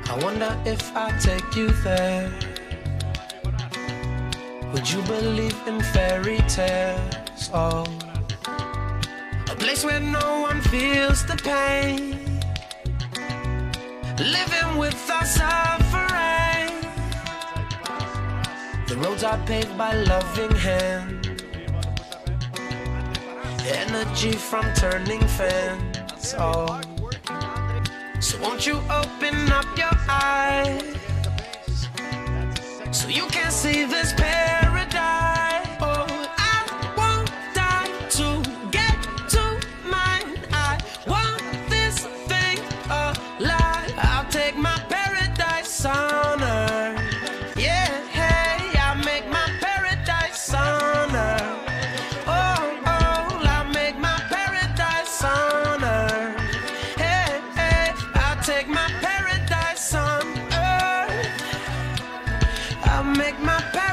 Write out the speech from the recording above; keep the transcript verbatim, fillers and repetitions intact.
I wonder if I take you there, would you believe in fairy tales? Oh, a place where no one feels the pain, living with our suffering. The roads are paved by loving hands, energy from turning fans. Oh, so won't you open up your eyes so you can see this paradise? Oh, I won't die to get to mine. I want this thing alive. I'll take my paradise on earth. Yeah, hey, I'll make my paradise on earth. Oh, oh, I'll make my paradise on earth. Hey, hey, I'll take my paradise on earth. I'll make my paradise.